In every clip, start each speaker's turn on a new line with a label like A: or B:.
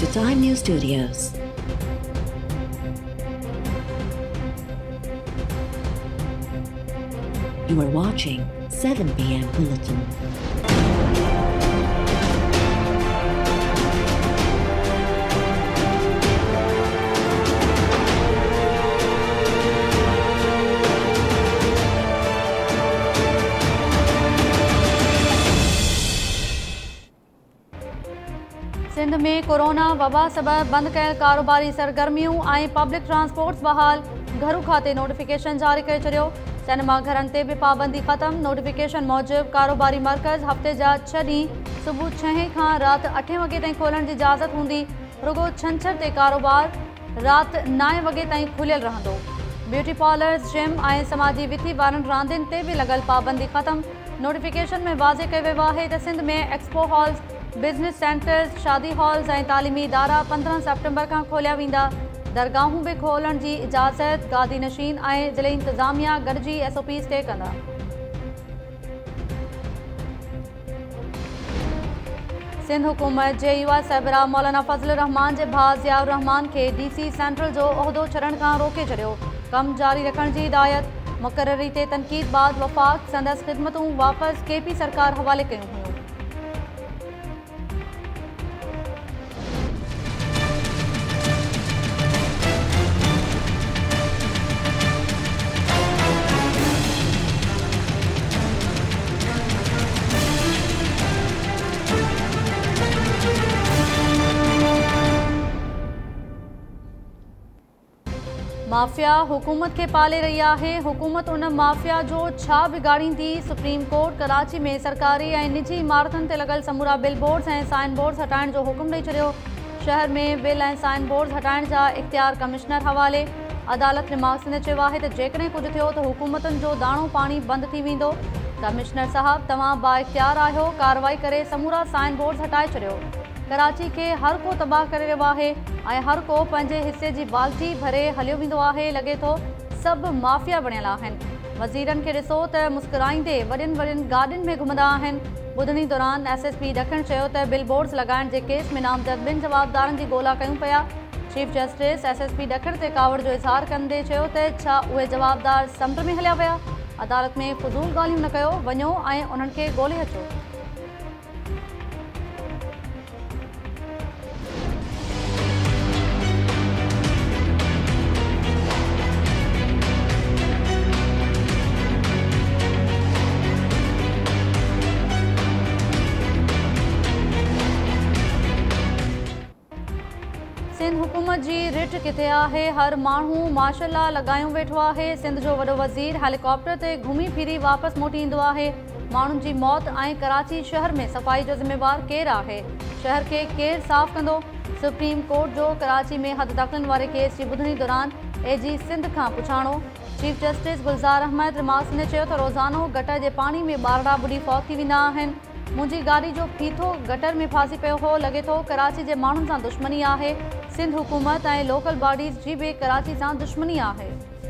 A: Time News Studios. You are watching 7 p.m. Bulletin.
B: Sindh में corona वबा सबब बंद कयल कारोबारी सरगर्मियों ऐं पब्लिक ट्रांसपोर्ट्स बहाल। घरू खाते नोटिफिकेशन जारी करे छॾियो। सिनेमा घरनि ते भी पाबंदी ख़त्म। नोटिफिकेशन मूजिब कारोबारी मर्कज़ हफ़्ते जा 6 ॾींहं सुबुह 6 खां राति 8 वॻे ताईं खोलण जी इजाज़त हूंदी। रुगो छंछर ते कारोबार राति 9 वॻे ताईं खुलियल रहंदो। ब्यूटी पार्लर्स, जिम ऐं समाजी विथी वारनि रांदियुनि ते भी लॻल पाबंदी ख़त्म। नोटिफिकेशन में वाज़े कयो वियो आहे त सिंध में एक्सपो हॉल्स, बिज़नेस सेंटर्स, शादी हॉल्स ऐं तालीमी इदारा 15 सेप्टेम्बर खां खोलिया वेंदा। दरगाहूं भी खोलण जी इजाज़त गादी नशीन ऐं ज़िले इंतज़ामिया गॾिजी SOPs तय कंदा। सिंध हुकूमत जे युवा सरबराह मौलाना फज़लुर रहमान जे भाउ ज़ियाउर रहमान खे DC सेंट्रल जो उहिदो छॾण खां रोके छॾियो। कमु जारी रखण जी हिदायत। मुक़ररी ते तनक़ीद बाद वफ़ाक़ संदसि ख़िदमतूं वापसि KP सरकार हवाले कयूं हुयूं। माफ़िया हुकूमत के पाले रही है। हुकूमत उन माफ़िया जो छा बिगाड़ींदी। सुप्रीम कोर्ट कराची में सरकारी ऐं निजी इमारतुनि ते लॻल समूरा बिल बोर्ड्स ऐं साइन बोर्ड्स हटाइण जो हुकुम ॾेई छॾियो। शहर में बिल ऐं साइन बोर्ड्स हटाइण जा इख्तियार कमिश्नर हवाले। अदालत निमाज़ ने चयो आहे त जेकॾहिं कुझु थियो त हुकूमतुनि जो दाणो पाणी बंदि थी वेंदो। कमिश्नर साहब, तव्हां बाइख्तियार आहियो, कार्रवाई करे समूरा साइन बोर्ड्स हटाए छॾियो। कराची के हर को तबाह करे रहियो आहे ऐं हर को पंहिंजे हिसे जी बाल्टी भरे हलियो वेंदो आहे। लॻे थो सभु माफ़िया बणियल आहिनि। वज़ीरनि खे ॾिसो त मुस्कुराईंदे वॾियुनि वॾियुनि गाॾियुनि में घुमंदा आहिनि। ॿुधणी दौरान SSP ॾखण चयो त बिल बोर्ड्स लॻाइण जे केस में नामज़द 2 जवाबदारनि जी ॻोल्हा कयूं पिया। चीफ जस्टिस SSP ॾखण ते कावड़ जो इज़हार कंदे चयो त छा उहे जवाबदार समुंड में हलिया विया। अदालत में फज़ूल ॻाल्हियूं न कयो, वञो ऐं उन्हनि खे ॻोल्हे अचो। सिंध हुकूमत जी रिट किथे आहे। हर माण्हू माशाअल्लाह लॻायूं वेठो आहे। सिंध जो वॾो वज़ीर हेलीकॉप्टर ते घुमी फिरी वापसि मोटी ईंदो आहे। माण्हुनि जी मौत ऐं कराची शहर में सफ़ाई जो ज़िम्मेवार केरु आहे। शहर खे केरु साफ़ कंदो। सुप्रीम कोर्ट जो कराची में हद दख़लनि वारे केस जी ॿुधणी दौरान AG सिंध खां पुछाणो। चीफ जस्टिस गुलज़ार अहमद रिमास ने चयो त रोज़ानो गटर जे पाणी में ॿारड़ा ॿुॾी फौत थी वेंदा आहिनि। मुंहिंजी गाॾी जो फीथो गटर में फासी पियो हो। लॻे थो कराची जे माण्हुनि सां दुश्मनी आहे। सिंध हुकूमत ऐं लोकल बॉडीज़ जी भी कराची सां दुश्मनी आहे।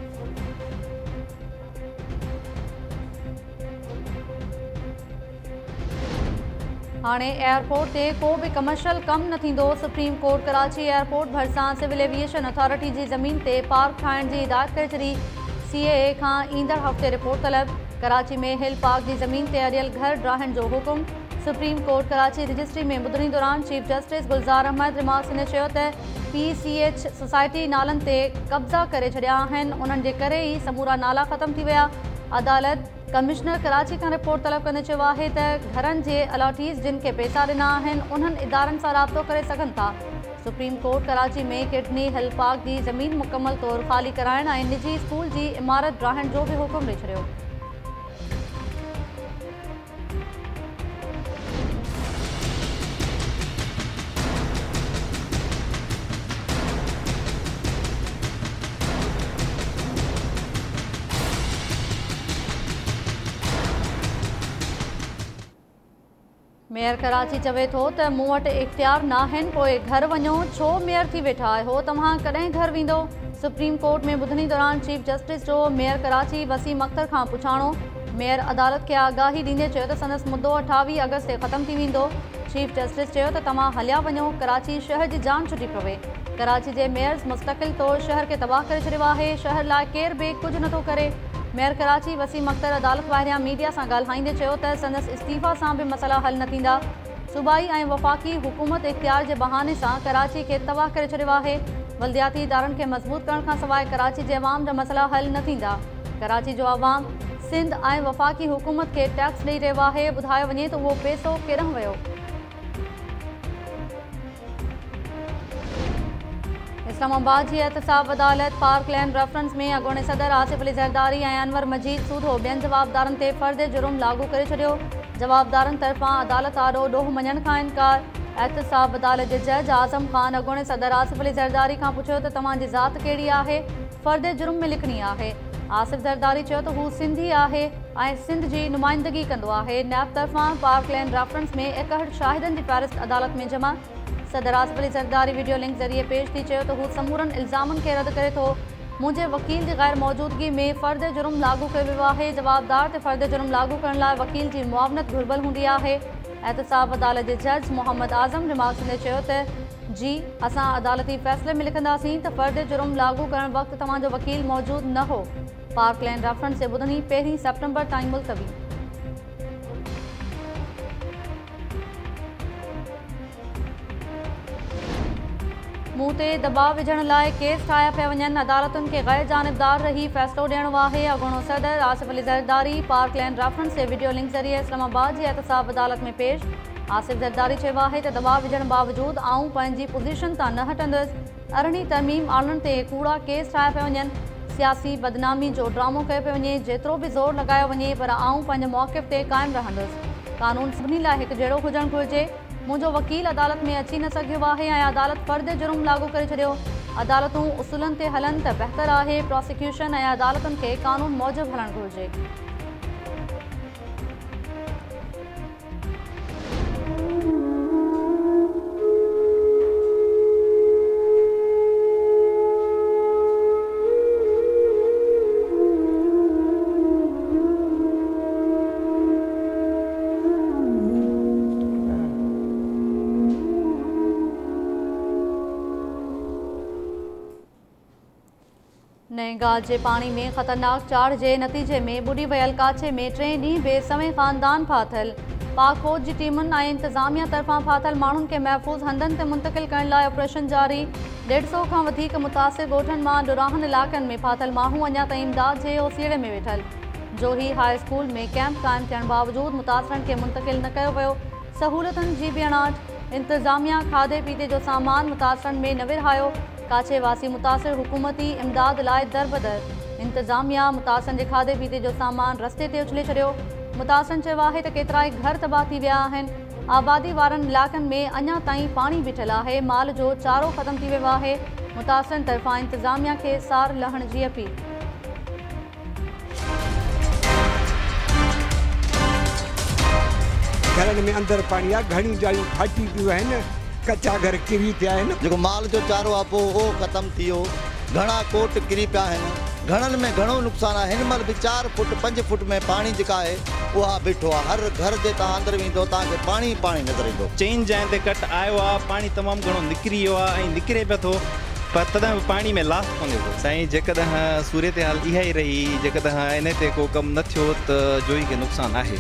B: हाणे एयरपोर्ट ते को भी कमर्शियल कम न थींदो। सुप्रीम कोर्ट कराची एयरपोर्ट भरिसां सिविल एविएशन अथॉरिटी जी ज़मीन ते पार्क ठाहिण जी हिदायत करे छॾी। CAA खां ईंदड़ हफ़्ते रिपोर्ट तलब। कराची में हिल पार्क जी ज़मीन ते अड़ियल घर ड्राहण जो हुकुम। सुप्रीम कोर्ट कराची रजिस्ट्री में ॿुधणी दौरान चीफ जस्टिस गुलज़ार अहमद रिमास ने चयो त PCH सोसाइटी नालनि ते कब्ज़ा करे छॾिया आहिनि। उन्हनि जे करे ई समूरा नाला ख़त्म थी विया। अदालत कमिश्नर कराची खां रिपोर्ट तलब कंदे चयो आहे त घरनि जे अलॉटीज़ जिन खे पैसा ॾिना आहिनि उन्हनि इदारनि सां राब्तो करे सघनि था। सुप्रीम कोर्ट कराची में किडनी हिल पार्क जी ज़मीन मुकमल तौर ख़ाली कराइण ऐं निजी स्कूल जी इमारत ड्राहण जो भी हुकुम ॾेई छॾियो। मेयर कराची चवे थो त मूं वटि इख्तियार नाहिनि, पोइ घर वञो, छो मेयर थी वेठा आहियो, तव्हां कॾहिं घर वेंदो। सुप्रीम कोर्ट में ॿुधणी दौरान चीफ जस्टिस जो मेयर कराची वसीम अख्तर खां पुछाणो। मेयर अदालत खे आगाही ॾींदे चयो त संदसि मुद्दो 28 अगस्त ते ख़तमु थी वेंदो। चीफ जस्टिस चयो त तव्हां हलिया वञो, कराची शहर जी जान छुटी पवे। कराची जे मेयर्स मुस्तक़िल तौरु शहर खे तबाह करे छॾियो आहे। शहर लाइ केर बि कुझु नथो करे। मेयर कराची वसीम अख्तर अदालत ॿाहिरियां मीडिया सां ॻाल्हाईंदे चयो त संदसि इस्तीफ़ा सां बि मसइला हल न थींदा। सूबाई ऐं वफ़ाक़ी हुकूमत इख़्तियार जे बहाने सां कराची खे तबाह करे छॾियो आहे। बल्दियाती इदारनि खे मज़बूत करण खां सवाइ कराची जे अवाम जा मसइला हल न थींदा। कराची जो अवाम सिंध ऐं वफ़ाक़ी हुकूमत खे टैक्स ॾेई रहियो आहे। ॿुधायो वञे त उहो पैसो केॾांहुं वियो। इस्लामाबाद जी एहतसाब अदालत पार्कलैंड रेफरेंस में अॻूणे सदर आसिफ अली ज़रदारी ऐं अनवर मजीद सूधो ॿियनि जवाबदारनि ते फ़र्द जुर्म लागू करे छॾियो। जवाबदारनि तरफ़ां अदालत आॾो ॾोह मञण खां इनकार। एहतसाब अदालत जे जज आज़म ख़ान अॻूणे सदर आसिफ अली ज़रदारी खां पुछियो त तव्हांजी ज़ात कहिड़ी आहे, फ़र्द जुर्म में लिखणी आहे। आसिफ ज़रदारी चयो त हू सिंधी आहे ऐं सिंध जी नुमाइंदगी कंदो आहे। नैब तरफ़ां पार्कलैंड रेफरेंस में 61 शाहिदनि जी फ़हरिस्त अदालत में जमा। सदर आसिफ अली ज़रदारी वीडियो लिंक ज़रिए पेश थी चयो त हू समूरनि इल्ज़ामनि खे रद्द करे थो। मुंहिंजे वकील जी गैर मौजूदगी में फ़र्द जुर्म लागू कयो वियो आहे। जवाबदार ते फ़र्द जुर्म लागू करण लाइ वकील जी मुआवनत घुर्बल हूंदी आहे। एहतसाब अदालत जे जज मोहम्मद आज़म रिमार्क्स कंदे चयो त जी असां अदालती फ़ैसिले में लिखंदासीं त फ़र्द जुर्म लागू करण वक़्तु तव्हांजो वकील मौजूदु न हो। पार्कलैंड रेफरेंस जे ॿुधनी 1 सेप्टेम्बर ताईं मुलतवी। मुंहुं ते दबाव विझण लाइ केस ठाहिया पिया वञनि। अदालतुनि खे गैर जानिबदार रही फ़ैसिलो ॾियणो आहे। अॻूणो सदर आसिफ अली ज़रदारी पार्कलैंड रेफरेंस जे वीडियो लिंक ज़रिए इस्लामाबाद जी एहतसाब अदालत में पेश। आसिफ ज़रदारी चयो आहे त दबाव विझण बावजूदि आऊं पंहिंजी पोज़ीशन तां न हटंदुसि। अरिड़हीं तरमीम आणण ते कूड़ा केस ठाहिया पिया वञनि। सियासी बदनामी जो ड्रामो कयो पियो वञे। जेतिरो बि ज़ोर लॻायो वञे पर आऊं पंहिंजे मौक़िफ़ ते क़ाइमु रहंदुसि। कानून सभिनी लाइ हिकु जहिड़ो हुजणु घुरिजे। मुंहिंजो वकील अदालत में अची न सघियो आहे ऐं अदालत फ़र्द जुर्म लागू करे छॾियो। अदालतूं उसूलनि ते हलनि त बहितर आहे। प्रोसिक्यूशन ऐं अदालतुनि खे कानून मूजिबि हलणु घुरिजे। नएगाद जे पाणी में ख़तरनाक चाढ़ जे नतीजे में ॿुॾी वियल काछे में 3 ॾींहं बेसमें ख़ानदान फाथल। पाक फौज जी टीमुनि ऐं इंतज़ामिया तरफ़ां फाथल माण्हुनि खे महफ़ूज़ हंधनि ते मुंतक़िल करण लाइ ऑपरेशन जारी। 150 खां वधीक मुतासिर ॻोठनि मां डुराहन इलाइक़नि में फाथल माण्हू अञा ताईं इमदाद जे ओसीड़े में वेठल। जोही हाई स्कूल में कैंप क़ाइमु थियण बावजूदि मुतासिरनि खे मुंतक़िल न कयो वियो। सहूलियतुनि जी बि अणाट। इंतज़ामिया खाधे पीते जो सामान मुतासिरनि में न विरहायो। काछे वासी मुतासिर हुकूमती इमदाद लाइ दरबदर। इंतज़ामिया मुतासिरनि जे खाधे पीते जो सामान रस्ते ते उछले छॾियो। मुतासिरनि चयो आहे त केतिराई घर तबाह थी विया आहिनि। आबादी वारनि इलाइक़नि में अञा ताईं पाणी बीठल आहे। माल जो चारो ख़तमु थी वियो आहे। मुतासिरनि तरफ़ां इंतज़ामिया खे सार लहण जी अपील।
C: घरनि में अंदरि पाणी आहे। घणी जायूं फाटी पियूं आहिनि। कचा घर किरी पिया आहिनि।
D: जेको माल जो चारो आहे पोइ उहो ख़तमु थी वियो। घणा कोट किरी पिया आहिनि। घणनि में घणो नुक़सानु आहे। हिन महिल बि 4 फुट 5 फुट में पाणी जेका आहे उहा बीठो आहे। हर घर जे तव्हां अंदरि वेंदो तव्हांखे पाणी पाणी नज़र ईंदो।
E: चईं जाइ ते कट आयो आहे। पाणी तमामु घणो निकिरी वियो आहे ऐं निकिरे पियो थो पर तॾहिं बि पाणी में लास्ट कोन्हे थो। साईं जेकॾहिं सूरत हाल इहा ई रही, जेकॾहिं इन ते को कमु न थियो त जोई खे नुक़सानु आहे।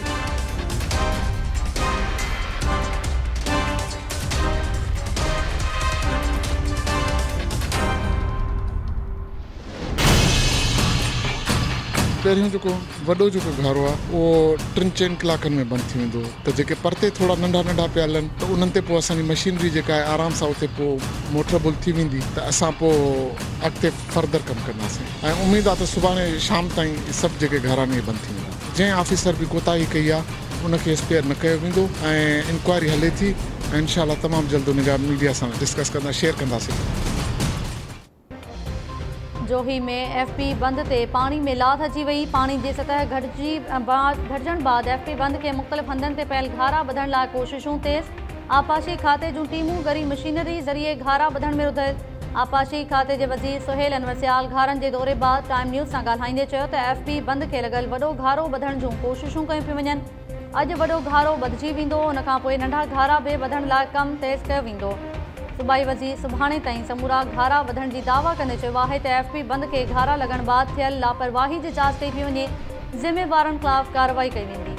F: पहिरियों जेको वॾो जेको घारो आहे उहो 3-4 कलाकनि में बंदि थी वेंदो। त जेके परते थोरा नंढा नंढा पिया हलनि त उन्हनि ते पोइ असांजी मशीनरी जेका आहे आराम सां उते पोइ मोटर बुल थी वेंदी त असां पोइ अॻिते फर्दर कमु कंदासीं। ऐं उमेदु आहे त सुभाणे शाम ताईं सभु जेके घराने बंदि थी वेंदा। जंहिं ऑफिसर बि कोताही कई आहे उनखे स्पेयर न कयो वेंदो ऐं इंक्वायरी हले थी ऐं इनशाला तमामु जल्द उन जा मीडिया सां डिस्कस कंदा शेयर कंदासीं।
B: जोही में FP बंद ते पाणी में लाथ अची वई। पाणी जी सतह घटिजण बाद FP बंद के मुख़्तलिफ़ हंधनि ते पयल घारा ॿधण लाइ कोशिशूं तेज़। आपाशी खाते जूं टीमूं गरी मशीनरी ज़रिए घारा ॿधण में रुधल। आपाशी खाते के वज़ीर सुहेल अनवर सियाल घारनि के दौरे बाद टाइम न्यूज़ से ॻाल्हाईंदे चयो त FP बंद के लगल वॾो घारो वधण जूं कोशिशूं कयूं पियूं वञनि। अॼु वॾो घारो वधिजी वेंदो, उन खां पोइ नंढा घारा बि वधण लाइ कमु तेज़ कयो वेंदो। सूबाई वज़ीर सुभाणे ताईं समूरा घारा वधण जी दावा कंदे चयो आहे त FP बंद के घारा लॻण बाद थियल लापरवाही जी जांच कई पई वञे, ज़िम्मेवारनि ख़िलाफ़ कार्रवाई कई वेंदी।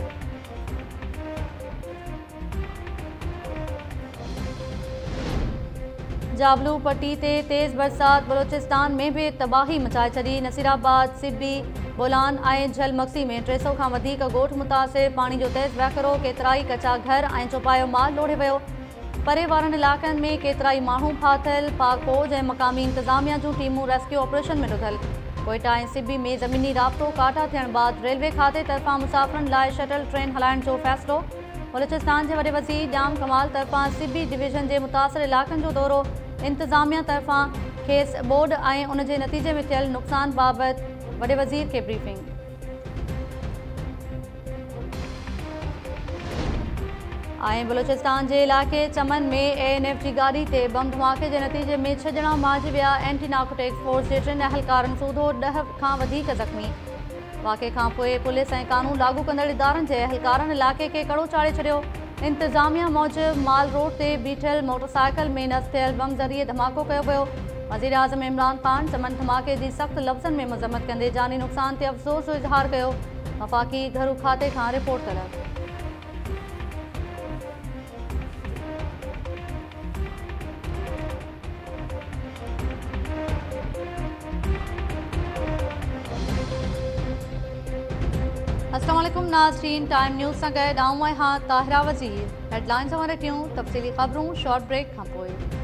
B: जाबलू पट्टी ते तेज़ बरसात बलोचिस्तान में भी तबाही मचाए छॾी। नसीराबाद, सिब्बी, बोलान ऐं झलमक्सी में 300 खां वधीक ॻोठ मुतासिर। पानी जो तेज़ वहकिरो केतिराई कचा घर ऐं चौपायो माल लोढ़े वियो। परे वारनि इलाक़नि में केतिराई माण्हू फाथल। पाक फौज ऐं मक़ामी इंतज़ामिया जूं टीमूं रेस्क्यू ऑपरेशन में रुधल। कोयटा ऐं सिब्बी में ज़मीनी राब्तो काटा थियण बाद रेलवे खाते तरफ़ां मुसाफ़िरनि लाइ शटल ट्रेन हलाइण जो फ़ैसिलो। बलोचिस्तान जे वॾे वज़ीर ॼाम कमाल तरफ़ां सिब्बी डिवीज़न जे मुतासिर इलाक़नि जो दौरो। इंतज़ामिया तरफ़ां खेसि बोर्ड ऐं उन जे नतीजे में थियल नुक़सान बाबति वॾे वज़ीर खे ब्रीफिंग। ऐं बलोचिस्तान जे इलाइक़े चमन में ANF जी गाॾी ते बम धमाके जे नतीजे में 6 ॼणा मारिजी विया। एंटी नार्कोटिक्स फोर्स जे 3 अहलकारनि सूधो 10 खां वधीक ज़ख़्मी। वाक़े खां पोइ पुलिस ऐं कानून लागू कंदड़ इदारनि जे अहलकारनि इलाइक़े खे कड़ो चाढ़े छॾियो। इंतज़ामिया मूजिबि माल रोड ते बीठल मोटरसाइकिल में नस थियल बम ज़रिए धमाको कयो वियो। वज़ीर आज़म इमरान ख़ान चमन धमाके जी सख़्त लफ़्ज़नि में मज़म्मत कंदे जानी नुक़सान ते अफ़सोस जो इज़हार कयो। वफ़ाक़ी घरू खाते खां रिपोर्ट तलब। अस्सलाम वालेकुम नाज़रीन, टाइम न्यूज़ सां गॾु आऊं आहियां ताहिरा वज़ीर। हेडलाइंस वारे टियूं तफ़सीली ख़बरूं शॉर्ट ब्रेक खां पोइ।